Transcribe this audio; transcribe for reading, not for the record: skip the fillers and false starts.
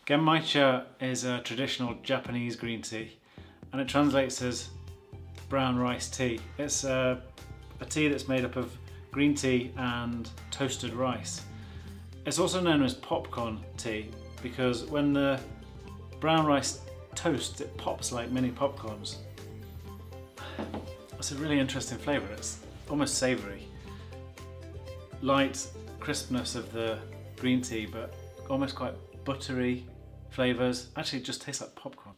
Genmaicha is a traditional Japanese green tea and it translates as brown rice tea. It's a tea that's made up of green tea and toasted rice. It's also known as popcorn tea because when the brown rice toasts, it pops like mini popcorns. It's a really interesting flavour. It's almost savoury. Light crispness of the green tea, but almost quite buttery flavours. Actually, it just tastes like popcorn.